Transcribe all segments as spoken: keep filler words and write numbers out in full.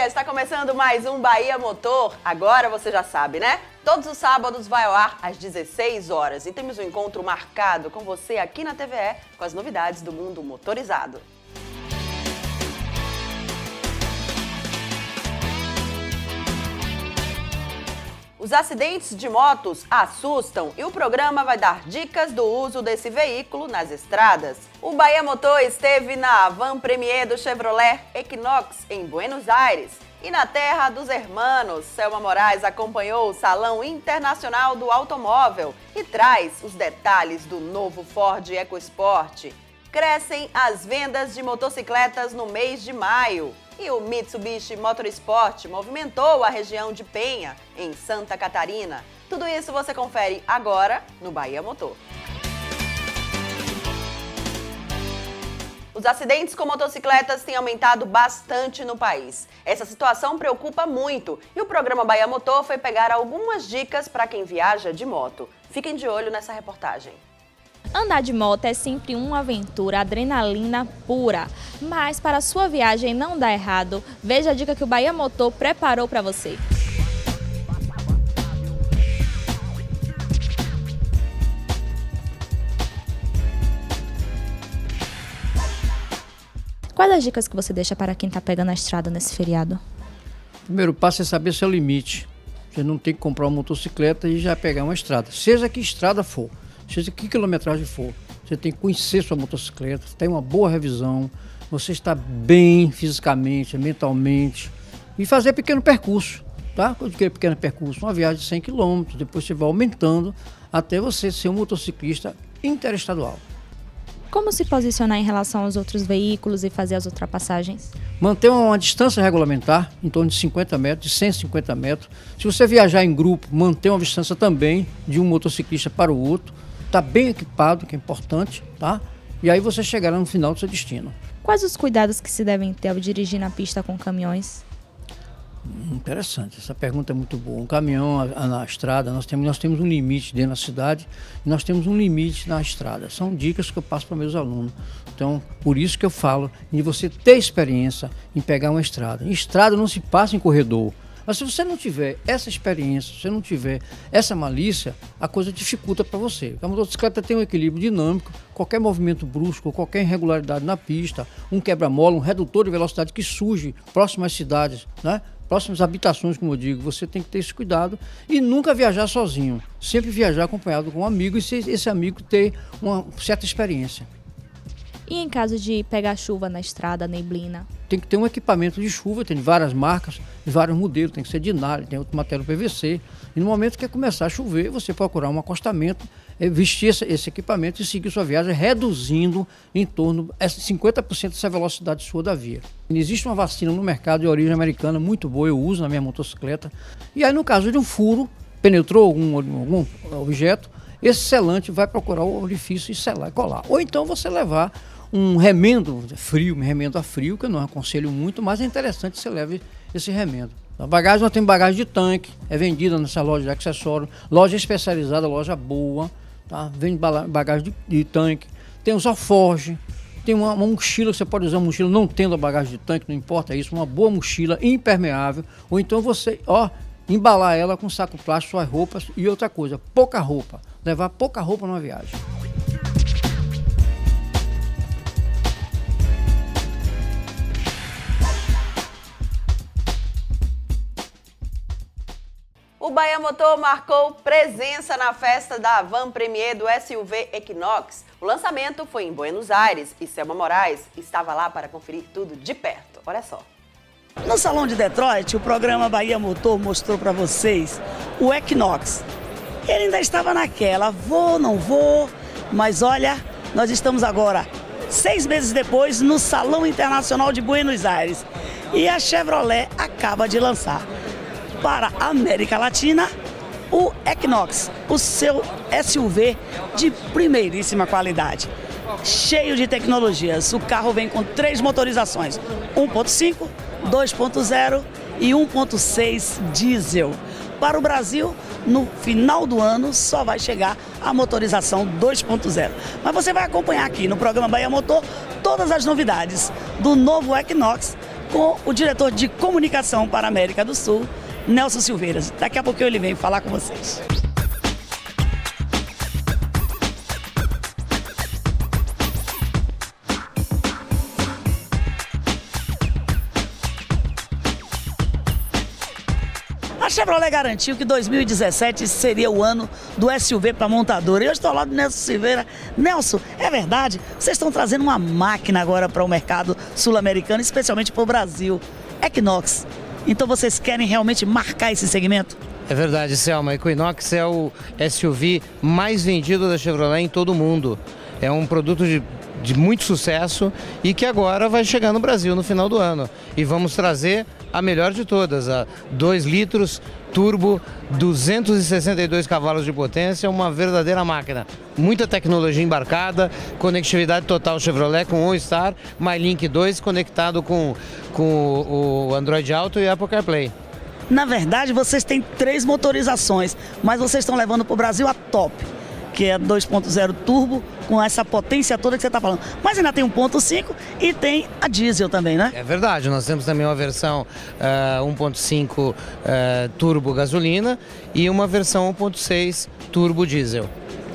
dia! Está começando mais um Bahia Motor. Agora você já sabe, né? Todos os sábados vai ao ar às dezesseis horas e temos um encontro marcado com você aqui na T V E com as novidades do mundo motorizado. Os acidentes de motos assustam e o programa vai dar dicas do uso desse veículo nas estradas. O Bahia Motor esteve na Van Premier do Chevrolet Equinox em Buenos Aires e na terra dos hermanos. Selma Moraes acompanhou o Salão Internacional do Automóvel e traz os detalhes do novo Ford EcoSport. Crescem as vendas de motocicletas no mês de maio. E o Mitsubishi Motorsport movimentou a região de Penha, em Santa Catarina. Tudo isso você confere agora no Bahia Motor. Os acidentes com motocicletas têm aumentado bastante no país. Essa situação preocupa muito e o programa Bahia Motor foi pegar algumas dicas para quem viaja de moto. Fiquem de olho nessa reportagem. Andar de moto é sempre uma aventura, adrenalina pura. Mas para a sua viagem não dar errado, veja a dica que o Bahia Motor preparou para você. Quais as dicas que você deixa para quem está pegando a estrada nesse feriado? O primeiro passo é saber seu limite. Você não tem que comprar uma motocicleta e já pegar uma estrada, seja que estrada for. Seja que quilometragem for, você tem que conhecer sua motocicleta, tem uma boa revisão, você está bem fisicamente, mentalmente e fazer pequeno percurso, tá? Quando eu digo pequeno percurso, uma viagem de cem quilômetros, depois você vai aumentando até você ser um motociclista interestadual. Como se posicionar em relação aos outros veículos e fazer as ultrapassagens? Manter uma distância regulamentar, em torno de cinquenta metros, de cento e cinquenta metros. Se você viajar em grupo, manter uma distância também de um motociclista para o outro. Está bem equipado, que é importante, tá? E aí você chegará no final do seu destino. Quais os cuidados que se devem ter ao dirigir na pista com caminhões? Interessante, essa pergunta é muito boa. Um caminhão na estrada, nós temos, nós temos um limite dentro da cidade e nós temos um limite na estrada. São dicas que eu passo para meus alunos. Então, por isso que eu falo de você ter experiência em pegar uma estrada. Em estrada não se passa em corredor. Mas se você não tiver essa experiência, se você não tiver essa malícia, a coisa dificulta para você. A motocicleta tem um equilíbrio dinâmico, qualquer movimento brusco, qualquer irregularidade na pista, um quebra-mola, um redutor de velocidade que surge próximo às cidades, né? Próximas habitações, como eu digo, você tem que ter esse cuidado e nunca viajar sozinho. Sempre viajar acompanhado com um amigo e esse amigo ter uma certa experiência. E em caso de pegar chuva na estrada, neblina? Tem que ter um equipamento de chuva, tem várias marcas, vários modelos, tem que ser de nylon, tem outro material P V C. E no momento que começar a chover, você procurar um acostamento, vestir esse, esse equipamento e seguir sua viagem, reduzindo em torno de cinquenta por cento dessa velocidade sua da via. Existe uma vacina no mercado de origem americana muito boa, eu uso na minha motocicleta. E aí no caso de um furo, penetrou algum, algum objeto, esse selante vai procurar o orifício e selar e colar. Ou então você levar um remendo frio, um remendo a frio, que eu não aconselho muito, mas é interessante que você leve esse remendo. A bagagem, nós temos bagagem de tanque, é vendida nessa loja de acessório, loja especializada, loja boa, tá? Vende bagagem de, de tanque, tem os alforjes, tem uma, uma mochila, você pode usar uma mochila não tendo a bagagem de tanque, não importa isso, uma boa mochila impermeável, ou então você, ó, embalar ela com saco plástico, suas roupas e outra coisa, pouca roupa, levar pouca roupa numa viagem. O Bahia Motor marcou presença na festa da Van Premier do S U V Equinox. O lançamento foi em Buenos Aires e Selma Moraes estava lá para conferir tudo de perto. Olha só. No Salão de Detroit, o programa Bahia Motor mostrou para vocês o Equinox. Ele ainda estava naquela, vou, não vou, mas olha, nós estamos agora, seis meses depois, no Salão Internacional de Buenos Aires. E a Chevrolet acaba de lançar para a América Latina o Equinox, o seu S U V de primeiríssima qualidade, cheio de tecnologias. O carro vem com três motorizações, um ponto cinco, dois ponto zero e um ponto seis diesel. Para o Brasil, no final do ano, só vai chegar a motorização dois ponto zero. Mas você vai acompanhar aqui no programa Bahia Motor todas as novidades do novo Equinox com o diretor de comunicação para a América do Sul, Nelson Silveira. Daqui a pouco ele vem falar com vocês. A Chevrolet garantiu que dois mil e dezessete seria o ano do S U V para montadora. E eu estou ao lado do Nelson Silveira. Nelson, é verdade? Vocês estão trazendo uma máquina agora para o mercado sul-americano, especialmente para o Brasil. Equinox. Então vocês querem realmente marcar esse segmento? É verdade, Selma. A Equinox é o S U V mais vendido da Chevrolet em todo o mundo. É um produto de, de muito sucesso e que agora vai chegar no Brasil no final do ano. E vamos trazer a melhor de todas, a dois litros, turbo, duzentos e sessenta e dois cavalos de potência, uma verdadeira máquina. Muita tecnologia embarcada, conectividade total Chevrolet com OnStar, MyLink dois conectado com, com o Android Auto e Apple CarPlay. Na verdade, vocês têm três motorizações, mas vocês estão levando para o Brasil a top, que é dois ponto zero turbo, com essa potência toda que você está falando. Mas ainda tem um ponto cinco e tem a diesel também, né? É verdade, nós temos também uma versão uh, um ponto cinco uh, turbo gasolina e uma versão um ponto seis turbo diesel.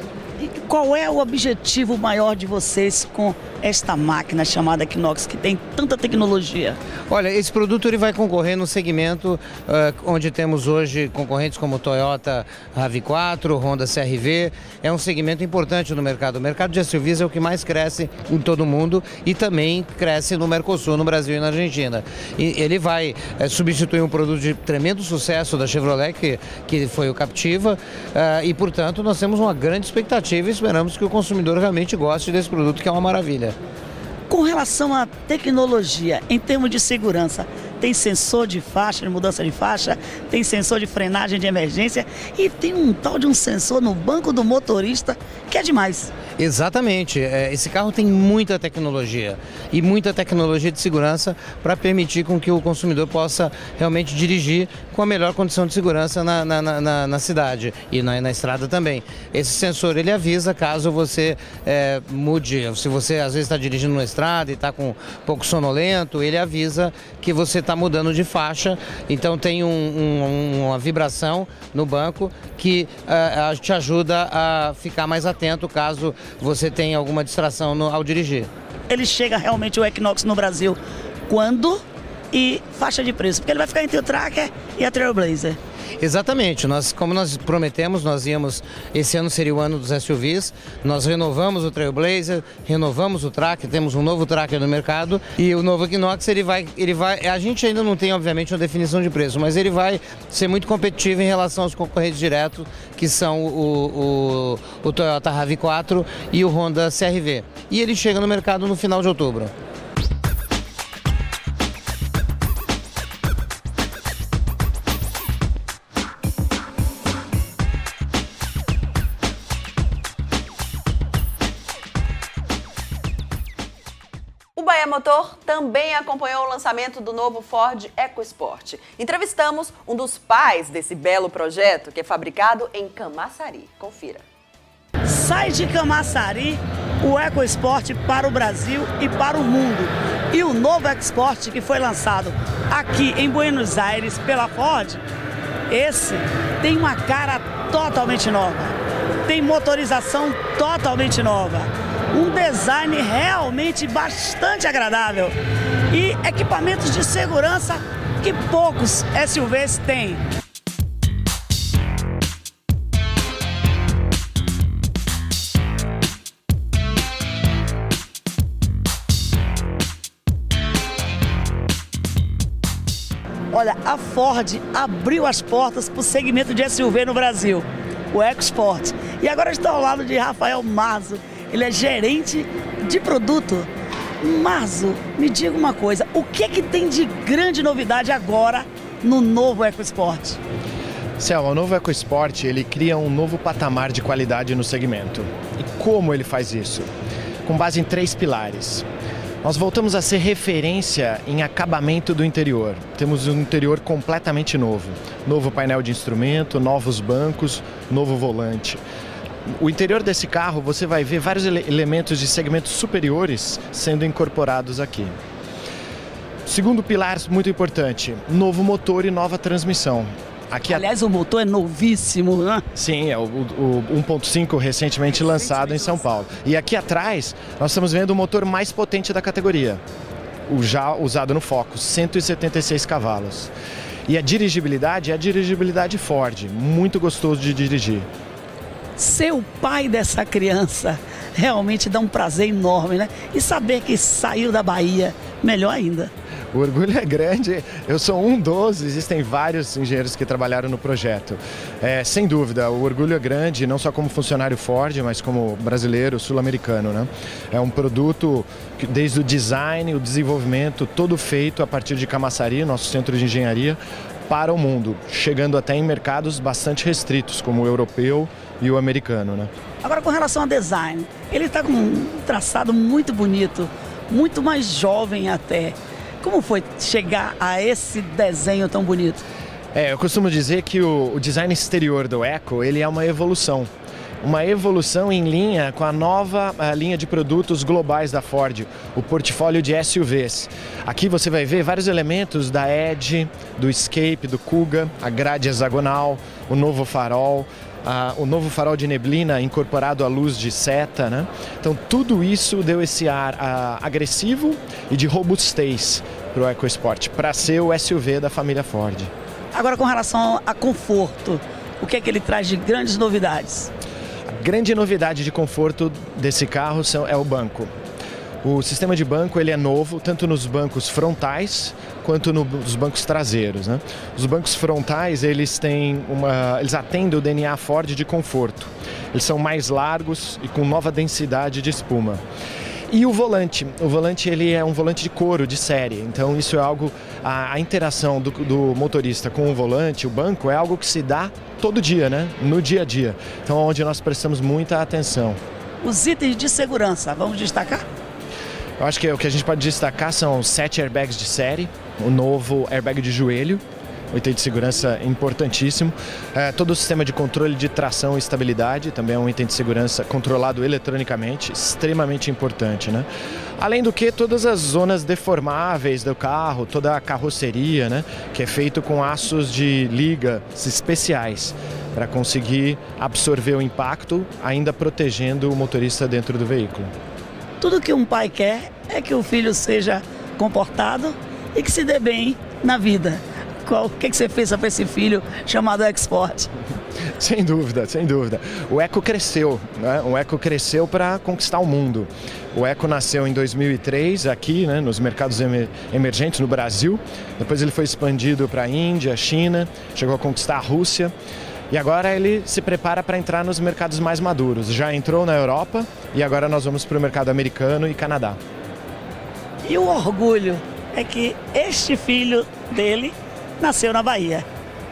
E qual é o objetivo maior de vocês com esta máquina chamada Equinox, que tem tanta tecnologia? Olha, esse produto ele vai concorrer no segmento uh, onde temos hoje concorrentes como Toyota RAV quatro, Honda C R V. É um segmento importante no mercado. O mercado de S U Vs é o que mais cresce em todo o mundo e também cresce no Mercosul, no Brasil e na Argentina. E ele vai uh, substituir um produto de tremendo sucesso da Chevrolet, que, que foi o Captiva, uh, e portanto nós temos uma grande expectativa e esperamos que o consumidor realmente goste desse produto, que é uma maravilha. Com relação à tecnologia, em termos de segurança, tem sensor de faixa, de mudança de faixa, tem sensor de frenagem de emergência e tem um tal de um sensor no banco do motorista que é demais. Exatamente, esse carro tem muita tecnologia e muita tecnologia de segurança para permitir com que o consumidor possa realmente dirigir com a melhor condição de segurança na, na, na, na cidade e na, na estrada também. Esse sensor ele avisa caso você é, mude, se você às vezes está dirigindo na estrada e está com um pouco sonolento, ele avisa que você está mudando de faixa, então tem um, um, uma vibração no banco que uh, te ajuda a ficar mais atento caso você tenha alguma distração no, ao dirigir. Ele chega realmente o Equinox no Brasil quando e faixa de preço? Porque ele vai ficar entre o Tracker e a Trailblazer. Exatamente, nós, como nós prometemos, nós íamos, esse ano seria o ano dos S U Vs, nós renovamos o Trailblazer, renovamos o Tracker, temos um novo Tracker no mercado e o novo Equinox, ele vai, ele vai, a gente ainda não tem obviamente uma definição de preço, mas ele vai ser muito competitivo em relação aos concorrentes diretos, que são o, o, o Toyota RAV quatro e o Honda C R V. E ele chega no mercado no final de outubro. O Bahia Motor também acompanhou o lançamento do novo Ford EcoSport. Entrevistamos um dos pais desse belo projeto, que é fabricado em Camaçari. Confira. Sai de Camaçari o EcoSport para o Brasil e para o mundo. E o novo EcoSport que foi lançado aqui em Buenos Aires pela Ford, esse tem uma cara totalmente nova. Tem motorização totalmente nova. Um design realmente bastante agradável e equipamentos de segurança que poucos S U Vs têm. Olha, a Ford abriu as portas para o segmento de S U V no Brasil, o EcoSport. E agora estou ao lado de Rafael Marzo. Ele é gerente de produto. Marzo, me diga uma coisa, o que é que tem de grande novidade agora no novo EcoSport? Selma, o novo EcoSport, ele cria um novo patamar de qualidade no segmento. E como ele faz isso? Com base em três pilares. Nós voltamos a ser referência em acabamento do interior. Temos um interior completamente novo. Novo painel de instrumento, novos bancos, novo volante. O interior desse carro, você vai ver vários ele- elementos de segmentos superiores sendo incorporados aqui. Segundo pilar muito importante, novo motor e nova transmissão. Aqui Aliás, a... o motor é novíssimo, né? Sim, é o, o, o um ponto cinco recentemente lançado em São Paulo. E aqui atrás nós estamos vendo o motor mais potente da categoria, o já usado no Focus, cento e setenta e seis cavalos. E a dirigibilidade é a dirigibilidade Ford, muito gostoso de dirigir. Ser o pai dessa criança realmente dá um prazer enorme, né? E saber que saiu da Bahia, melhor ainda. O orgulho é grande, eu sou um dos, existem vários engenheiros que trabalharam no projeto. É, sem dúvida, o orgulho é grande, não só como funcionário Ford, mas como brasileiro, sul-americano, né? É um produto que desde o design, o desenvolvimento, todo feito a partir de Camaçari, nosso centro de engenharia, para o mundo, chegando até em mercados bastante restritos, como o europeu e o americano, né? Agora, com relação ao design, ele está com um traçado muito bonito, muito mais jovem até. Como foi chegar a esse desenho tão bonito? É, eu costumo dizer que o, o design exterior do Eco, ele é uma evolução. Uma evolução em linha com a nova a linha de produtos globais da Ford, o portfólio de S U Vs. Aqui você vai ver vários elementos da Edge, do Escape, do Kuga, a grade hexagonal, o novo farol, a, o novo farol de neblina incorporado à luz de seta, né? Então tudo isso deu esse ar a, agressivo e de robustez para o EcoSport, para ser o S U V da família Ford. Agora, com relação a conforto, o que é que ele traz de grandes novidades? A grande novidade de conforto desse carro são, é o banco. O sistema de banco ele é novo, tanto nos bancos frontais quanto nos bancos traseiros, né? Os bancos frontais eles têm uma, eles atendem o D N A Ford de conforto. Eles são mais largos e com nova densidade de espuma. E o volante, o volante ele é um volante de couro, de série, então isso é algo, a, a interação do, do motorista com o volante, o banco, é algo que se dá todo dia, né? No dia a dia, então onde nós prestamos muita atenção. Os itens de segurança, vamos destacar? Eu acho que o que a gente pode destacar são sete airbags de série, o novo airbag de joelho, o item de segurança importantíssimo. É, todo o sistema de controle de tração e estabilidade, também é um item de segurança controlado eletronicamente, extremamente importante, né? Além do que, todas as zonas deformáveis do carro, toda a carroceria, né? Que é feito com aços de liga especiais para conseguir absorver o impacto, ainda protegendo o motorista dentro do veículo. Tudo que um pai quer é que o filho seja comportado e que se dê bem na vida. O que, que você fez para esse filho chamado EcoSport? Sem dúvida, sem dúvida. O Eco cresceu, né? O Eco cresceu para conquistar o mundo. O Eco nasceu em dois mil e três aqui, né, nos mercados emer emergentes no Brasil. Depois ele foi expandido para a Índia, China, chegou a conquistar a Rússia. E agora ele se prepara para entrar nos mercados mais maduros. Já entrou na Europa e agora nós vamos para o mercado americano e Canadá. E o orgulho é que este filho dele nasceu na Bahia.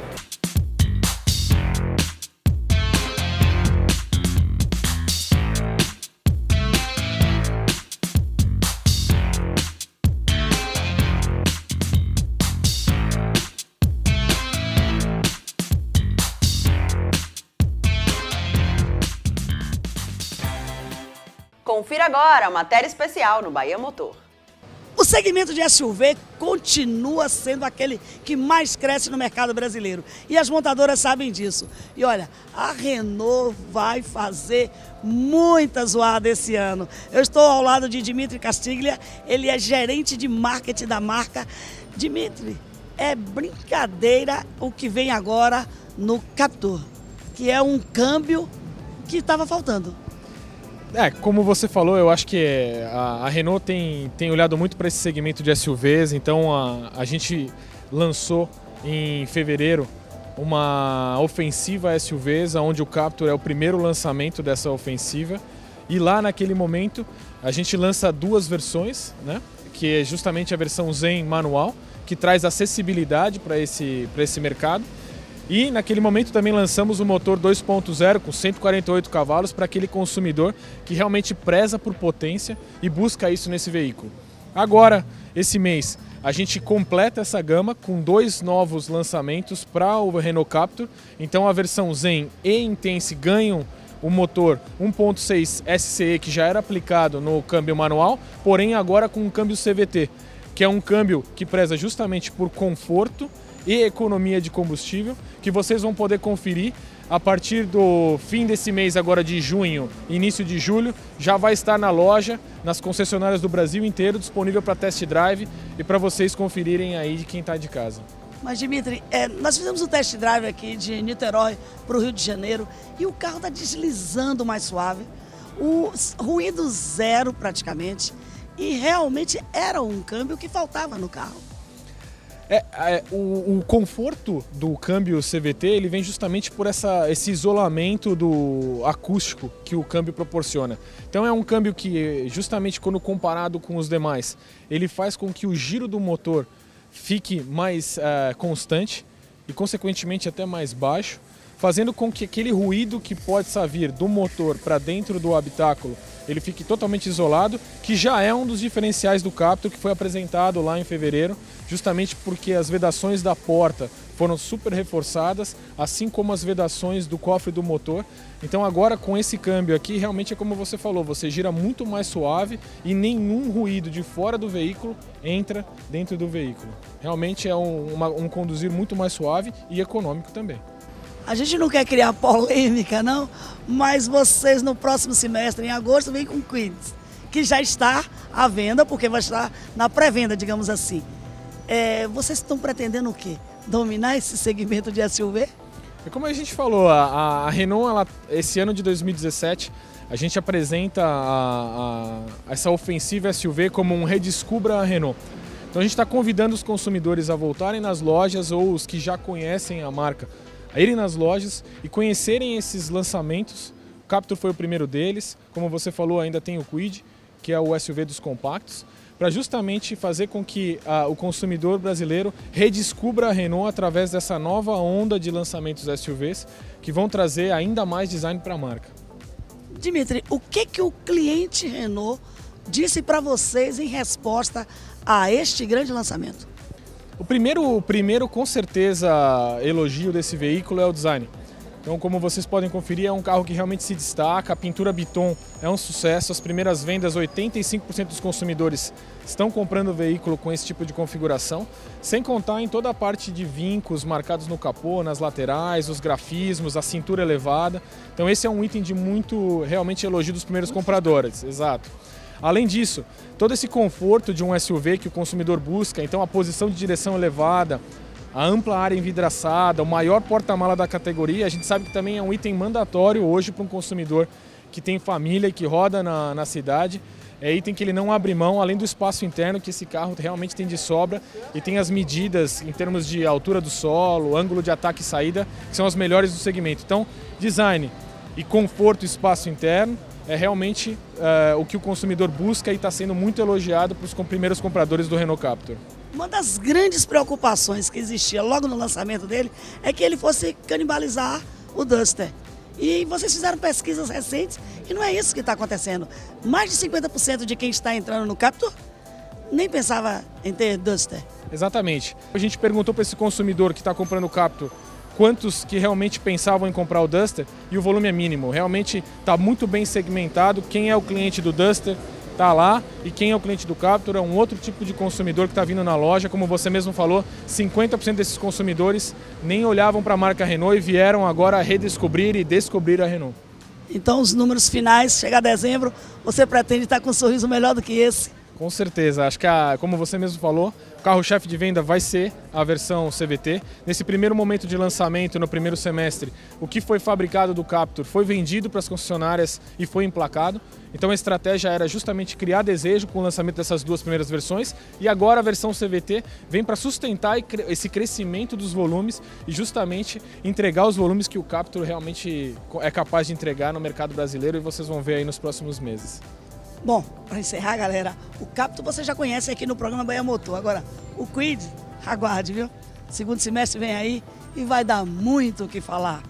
Confira agora a matéria especial no Bahia Motor. O segmento de S U V continua sendo aquele que mais cresce no mercado brasileiro. E as montadoras sabem disso. E olha, a Renault vai fazer muita zoada esse ano. Eu estou ao lado de Dimitri Castiglia, ele é gerente de marketing da marca. Dimitri, é brincadeira o que vem agora no Captur, que é um câmbio que estava faltando. É, como você falou, eu acho que a, a Renault tem, tem olhado muito para esse segmento de S U Vs, então a, a gente lançou em fevereiro uma ofensiva S U Vs, onde o Captur é o primeiro lançamento dessa ofensiva. E lá naquele momento a gente lança duas versões, né? Que é justamente a versão Zen manual, que traz acessibilidade para esse, para esse mercado. E naquele momento também lançamos o motor dois ponto zero com cento e quarenta e oito cavalos para aquele consumidor que realmente preza por potência e busca isso nesse veículo. Agora, esse mês, a gente completa essa gama com dois novos lançamentos para o Renault Captur. Então a versão Zen e Intense ganham o motor um ponto seis S C E que já era aplicado no câmbio manual, porém agora com um câmbio C V T, que é um câmbio que preza justamente por conforto e economia de combustível, que vocês vão poder conferir a partir do fim desse mês agora de junho, início de julho, já vai estar na loja, nas concessionárias do Brasil inteiro, disponível para test drive e para vocês conferirem aí de quem está de casa. Mas, Dimitri, é, nós fizemos um test drive aqui de Niterói para o Rio de Janeiro e o carro está deslizando mais suave, o ruído zero praticamente, e realmente era um câmbio que faltava no carro. É, é o, o conforto do câmbio C V T ele vem justamente por essa, esse isolamento do acústico que o câmbio proporciona. Então é um câmbio que, justamente quando comparado com os demais, ele faz com que o giro do motor fique mais uh, constante e consequentemente até mais baixo, fazendo com que aquele ruído que pode vir do motor para dentro do habitáculo ele fique totalmente isolado, que já é um dos diferenciais do Captur que foi apresentado lá em fevereiro, justamente porque as vedações da porta foram super reforçadas, assim como as vedações do cofre do motor. Então agora com esse câmbio aqui, realmente é como você falou, você gira muito mais suave e nenhum ruído de fora do veículo entra dentro do veículo. Realmente é um, uma, um conduzir muito mais suave e econômico também. A gente não quer criar polêmica, não, mas vocês no próximo semestre, em agosto, vêm com o Kwid, que já está à venda, porque vai estar na pré-venda, digamos assim. É, vocês estão pretendendo o quê? Dominar esse segmento de S U V? E como a gente falou, a, a Renault, ela, esse ano de dois mil e dezessete, a gente apresenta a, a, essa ofensiva S U V como um redescubra a Renault. Então a gente está convidando os consumidores a voltarem nas lojas ou os que já conhecem a marca, a irem nas lojas e conhecerem esses lançamentos. O Captur foi o primeiro deles, como você falou, ainda tem o Kwid, que é o S U V dos compactos, para justamente fazer com que ah, o consumidor brasileiro redescubra a Renault através dessa nova onda de lançamentos S U Vs que vão trazer ainda mais design para a marca. Dimitri, o que, que o cliente Renault disse para vocês em resposta a este grande lançamento? O primeiro, o primeiro, com certeza, elogio desse veículo é o design. Então, como vocês podem conferir, é um carro que realmente se destaca, a pintura Biton é um sucesso, as primeiras vendas, oitenta e cinco por cento dos consumidores estão comprando o veículo com esse tipo de configuração, sem contar em toda a parte de vincos marcados no capô, nas laterais, os grafismos, a cintura elevada. Então esse é um item de muito, realmente, elogio dos primeiros compradores, exato. Além disso, todo esse conforto de um S U V que o consumidor busca, então a posição de direção elevada, a ampla área envidraçada, o maior porta-mala da categoria, a gente sabe que também é um item mandatório hoje para um consumidor que tem família e que roda na, na cidade. É item que ele não abre mão, além do espaço interno que esse carro realmente tem de sobra e tem as medidas em termos de altura do solo, ângulo de ataque e saída, que são as melhores do segmento. Então, design e conforto e espaço interno é realmente uh, o que o consumidor busca e está sendo muito elogiado para os primeiros compradores do Renault Captur. Uma das grandes preocupações que existia logo no lançamento dele é que ele fosse canibalizar o Duster. E vocês fizeram pesquisas recentes e não é isso que está acontecendo. Mais de cinquenta por cento de quem está entrando no Captur nem pensava em ter Duster. Exatamente. A gente perguntou para esse consumidor que está comprando o Captur quantos que realmente pensavam em comprar o Duster e o volume é mínimo. Realmente está muito bem segmentado. Quem é o cliente do Duster está lá e quem é o cliente do Captur é um outro tipo de consumidor que está vindo na loja. Como você mesmo falou, cinquenta por cento desses consumidores nem olhavam para a marca Renault e vieram agora redescobrir e descobrir a Renault. Então os números finais, chega a dezembro, você pretende estar com um sorriso melhor do que esse? Com certeza, acho que, a, como você mesmo falou, o carro-chefe de venda vai ser a versão C V T. Nesse primeiro momento de lançamento, no primeiro semestre, o que foi fabricado do Captur foi vendido para as concessionárias e foi emplacado. Então a estratégia era justamente criar desejo com o lançamento dessas duas primeiras versões e agora a versão C V T vem para sustentar esse crescimento dos volumes e justamente entregar os volumes que o Captur realmente é capaz de entregar no mercado brasileiro e vocês vão ver aí nos próximos meses. Bom, para encerrar, galera, o Captur você já conhece aqui no programa Bahia Motor. Agora, o Kwid, aguarde, viu? Segundo semestre vem aí e vai dar muito o que falar.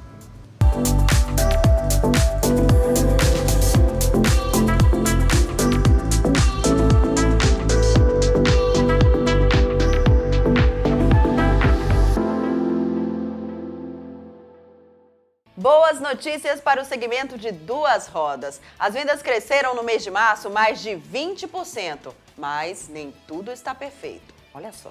Boas notícias para o segmento de duas rodas. As vendas cresceram no mês de março mais de vinte por cento. mas nem tudo está perfeito. Olha só.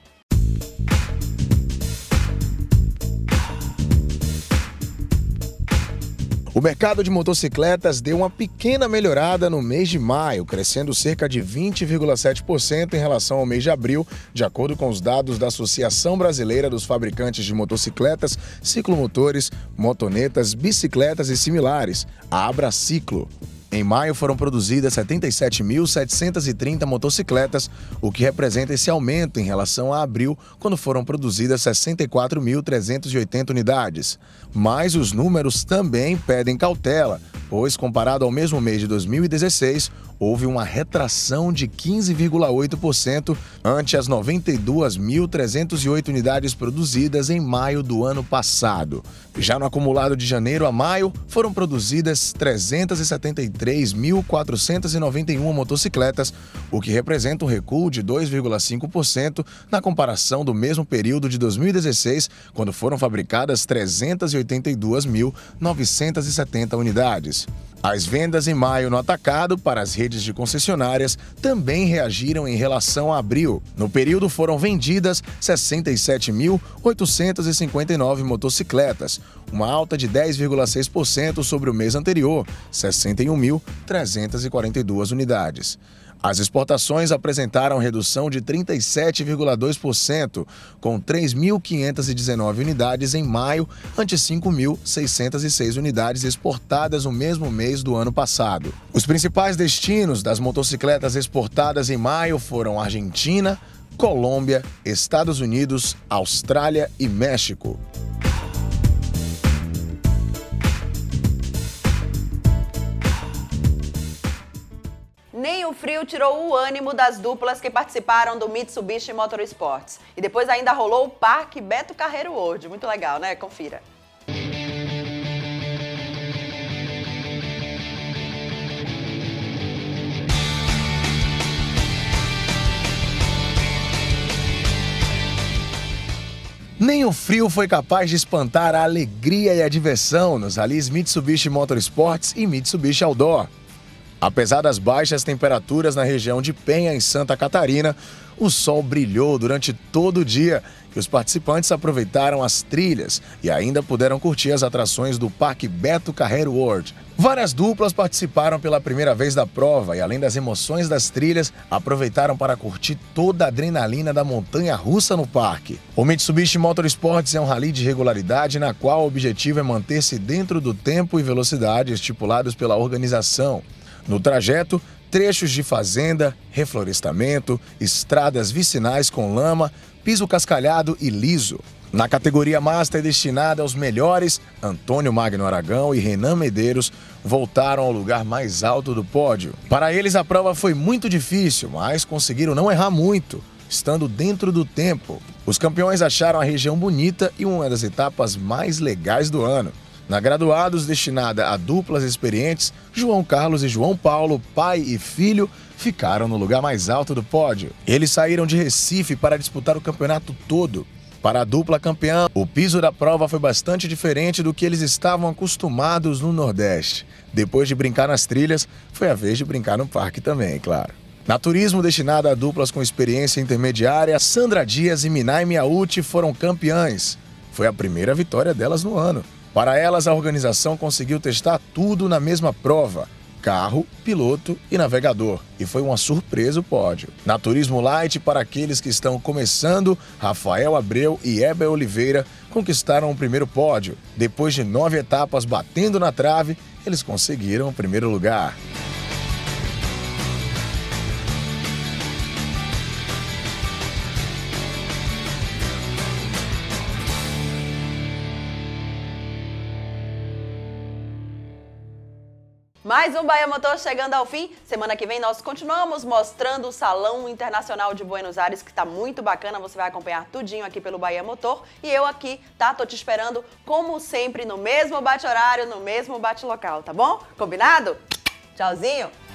O mercado de motocicletas deu uma pequena melhorada no mês de maio, crescendo cerca de vinte vírgula sete por cento em relação ao mês de abril, de acordo com os dados da Associação Brasileira dos Fabricantes de Motocicletas, Ciclomotores, Motonetas, Bicicletas e similares, a Abraciclo. Em maio foram produzidas setenta e sete mil setecentas e trinta motocicletas, o que representa esse aumento em relação a abril, quando foram produzidas sessenta e quatro mil trezentas e oitenta unidades. Mas os números também pedem cautela, pois, comparado ao mesmo mês de dois mil e dezesseis, houve uma retração de quinze vírgula oito por cento ante as noventa e duas mil trezentas e oito unidades produzidas em maio do ano passado. Já no acumulado de janeiro a maio, foram produzidas trezentas e setenta e três mil quatrocentas e noventa e uma motocicletas, o que representa um recuo de dois vírgula cinco por cento na comparação do mesmo período de dois mil e dezesseis, quando foram fabricadas trezentas e oitenta e duas mil novecentas e setenta unidades. As vendas em maio no atacado para as redes de concessionárias também reagiram em relação a abril. No período foram vendidas sessenta e sete mil oitocentas e cinquenta e nove motocicletas, uma alta de dez vírgula seis por cento sobre o mês anterior, sessenta e um mil trezentas e quarenta e duas unidades. As exportações apresentaram redução de trinta e sete vírgula dois por cento, com três mil quinhentas e dezenove unidades em maio, ante cinco mil seiscentas e seis unidades exportadas no mesmo mês do ano passado. Os principais destinos das motocicletas exportadas em maio foram Argentina, Colômbia, Estados Unidos, Austrália e México. Nem o frio tirou o ânimo das duplas que participaram do Mitsubishi Motorsports. E depois ainda rolou o Parque Beto Carreiro World. Muito legal, né? Confira. Nem o frio foi capaz de espantar a alegria e a diversão nos ralis Mitsubishi Motorsports e Mitsubishi Outdoor. Apesar das baixas temperaturas na região de Penha, em Santa Catarina, o sol brilhou durante todo o dia e os participantes aproveitaram as trilhas e ainda puderam curtir as atrações do Parque Beto Carreiro World. Várias duplas participaram pela primeira vez da prova e, além das emoções das trilhas, aproveitaram para curtir toda a adrenalina da montanha-russa no parque. O Mitsubishi Motorsports é um rally de regularidade na qual o objetivo é manter-se dentro do tempo e velocidade estipulados pela organização. No trajeto, trechos de fazenda, reflorestamento, estradas vicinais com lama, piso cascalhado e liso. Na categoria Master destinada aos melhores, Antônio Magno Aragão e Renan Medeiros voltaram ao lugar mais alto do pódio. Para eles a prova foi muito difícil, mas conseguiram não errar muito, estando dentro do tempo. Os campeões acharam a região bonita e uma das etapas mais legais do ano. Na Graduados, destinada a duplas experientes, João Carlos e João Paulo, pai e filho, ficaram no lugar mais alto do pódio. Eles saíram de Recife para disputar o campeonato todo. Para a dupla campeã, o piso da prova foi bastante diferente do que eles estavam acostumados no Nordeste. Depois de brincar nas trilhas, foi a vez de brincar no parque também, claro. Na Turismo, destinada a duplas com experiência intermediária, Sandra Dias e Minai Miauti foram campeãs. Foi a primeira vitória delas no ano. Para elas, a organização conseguiu testar tudo na mesma prova: carro, piloto e navegador. E foi uma surpresa o pódio. Na Turismo Light, para aqueles que estão começando, Rafael Abreu e Heber Oliveira conquistaram o primeiro pódio. Depois de nove etapas batendo na trave, eles conseguiram o primeiro lugar. Mais um Bahia Motor chegando ao fim. Semana que vem nós continuamos mostrando o Salão Internacional de Buenos Aires, que está muito bacana. Você vai acompanhar tudinho aqui pelo Bahia Motor. E eu aqui, tá? Tô te esperando, como sempre, no mesmo bate-horário, no mesmo bate-local, tá bom? Combinado? Tchauzinho!